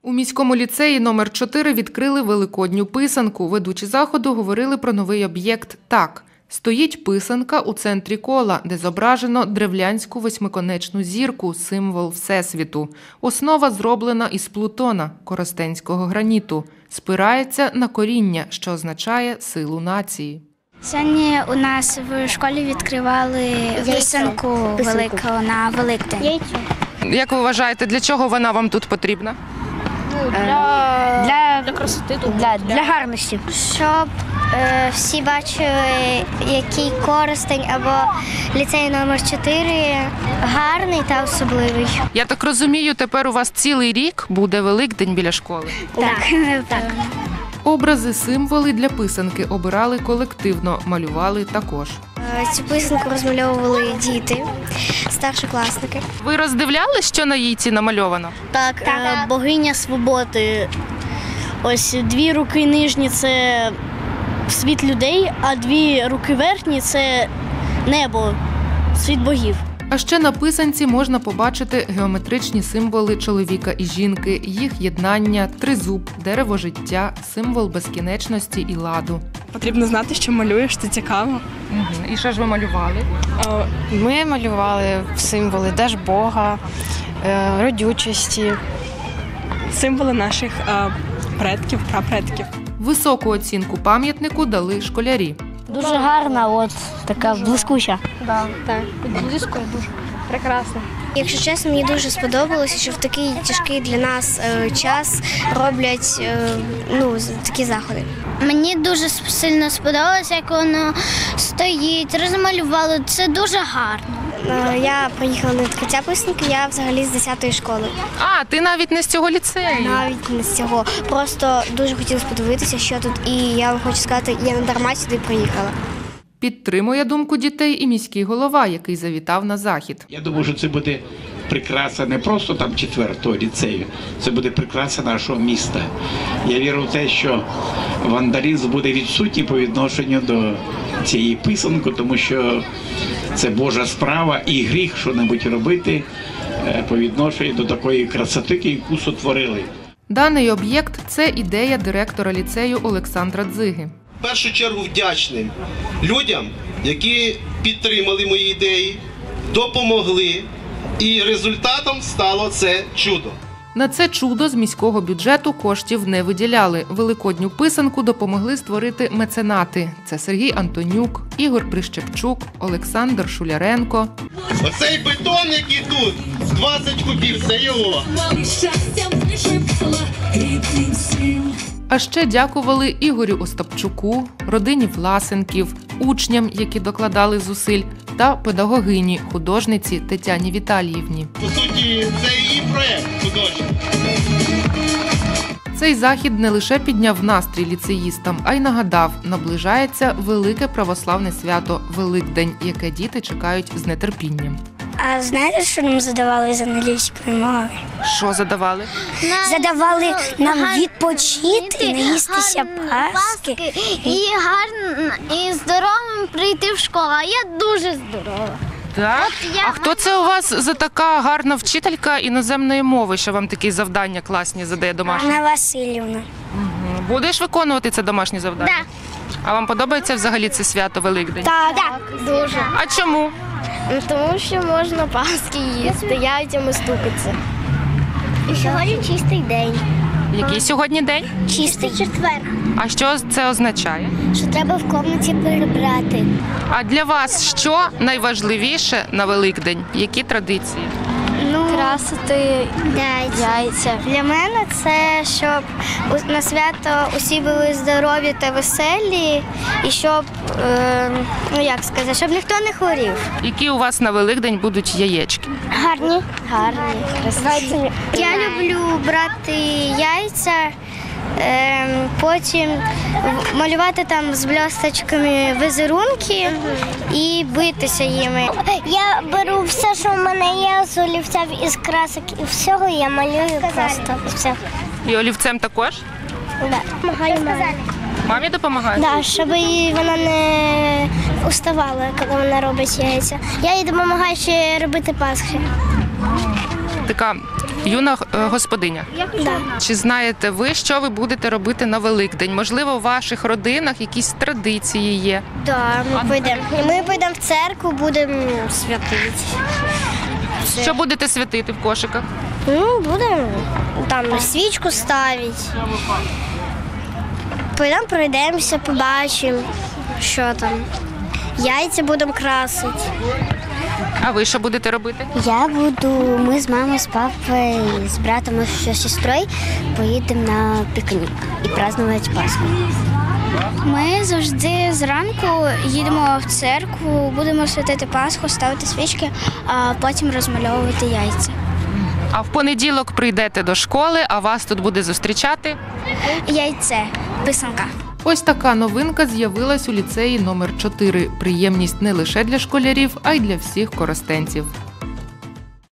У міському ліцеї номер 4 відкрили великодню писанку. Ведучі заходу говорили про новий об'єкт «Так». Стоїть писанка у центрі кола, де зображено древлянську восьмиконечну зірку – символ Всесвіту. Основа зроблена із плутона – коростенського граніту. Спирається на коріння, що означає силу нації. Сьогодні у нас в школі відкривали писанку велику на Великдень. Як ви вважаєте, для чого вона вам тут потрібна? Для красоти, для гарності. Щоб всі бачили, який Коростень або ліцей номер 4 гарний та особливий. Я так розумію, тепер у вас цілий рік буде Великдень біля школи? Так. Образи, символи для писанки обирали колективно, малювали також. Цю писанку розмальовували діти, старшокласники. Ви роздивляли, що на яйці намальовано? Так, богиня свободи. Ось 2 руки нижні – це світ людей, а 2 руки верхні – це небо, світ богів. А ще на писанці можна побачити геометричні символи чоловіка і жінки, їх єднання, тризуб, дерево життя, символ безкінечності і ладу. Потрібно знати, що малюєш, це цікаво. І що ж ви малювали? Ми малювали символи Держбога, родючості. Символи наших предків, прапредків. Високу оцінку пам'ятнику дали школярі. Дуже гарна, от така блискуча. Так, близько дуже прекрасно. Якщо чесно, мені дуже сподобалося, що в такий тяжкий для нас час роблять такі заходи. Мені дуже сильно сподобалося, як воно стоїть, розмалювало. Це дуже гарно. Я приїхала на відкриття писанки, я взагалі з 10-ї школи. А, ти навіть не з цього ліцею? Навіть не з цього. Просто дуже хотілося подивитися, що тут. І я вам хочу сказати, я не дарма сюди приїхала. Підтримує думку дітей і міський голова, який завітав на захід. Я думаю, що це буде прикраса не просто там 4-го ліцею, це буде прикраса нашого міста. Я вірю в те, що вандалізм буде відсутній по відношенню до цієї писанки, тому що це Божа справа і гріх що-небудь робити по відношенню до такої красоти, яку сотворили. Даний об'єкт – це ідея директора ліцею Олександра Дзиги. В першу чергу вдячним людям, які підтримали мої ідеї, допомогли, і результатом стало це чудо. На це чудо з міського бюджету коштів не виділяли. Великодню писанку допомогли створити меценати. Це Сергій Антонюк, Ігор Прищепчук, Олександр Шуляренко. Оцей бетон, який тут, 20 кубів, це його. А ще дякували Ігорю Остапчуку, родині Власенків, учням, які докладали зусиль, та педагогині, художниці Тетяні Віталіївні. По суті, це її проєкт художній. Цей захід не лише підняв настрій ліцеїстам, а й нагадав, наближається велике православне свято – Великдень, яке діти чекають з нетерпінням. А знаєте, що нам задавали з англійської мови? Що задавали? Задавали нам відпочити, наїстися паски. І гарно, і здоровим прийти в школу. А я дуже здорова. Так? А хто це у вас за така гарна вчителька іноземної мови, що вам такі завдання класні задає домашні? Анна Васильівна. Будеш виконувати це домашнє завдання? Так. А вам подобається взагалі це свято Великдень? Так, дуже. А чому? Тому що можна паски їсти, яйцями стукатися. І сьогодні чистий день. Який сьогодні день? Чистий четвер. А що це означає? Що треба в кімнаті перебрати. А для вас що найважливіше на Великдень? Які традиції? Красити яйця. Для мене це, щоб на свято усі були здорові та веселі, і щоб, щоб ніхто не хворів. Які у вас на Великдень будуть яєчки? Гарні. Красиві. Я люблю брати яйця, потім малювати там з блісточками візерунки і битися їми. Я беру все, що в мене є, з олівця, із красок і всього, я малюю просто все. І олівцем також? Так, допомагаю мамі. Мамі допомагає? Так, щоб вона не уставала, коли вона робить яйця. Я їй допомагаю ще робити пасхи. Така Юна господиня, Да. чи знаєте ви, що ви будете робити на Великдень? Можливо, у ваших родинах якісь традиції є? Да, ми підемо в церкву, будемо святити. Що будете святити в кошиках? Ну, будемо там свічку ставити. Підемо пройдемося, побачимо, що там. Яйця будемо красити. А ви що будете робити? Ми з мамою, з папою, з братом і сестрою поїдемо на пікнік і празднувати Пасху. Ми завжди зранку їдемо в церкву, будемо святити Пасху, ставити свічки, а потім розмальовувати яйця. А в понеділок прийдете до школи, а вас тут буде зустрічати? Яйце, писанка. Ось така новинка з'явилась у ліцеї номер 4. Приємність не лише для школярів, а й для всіх коростенців.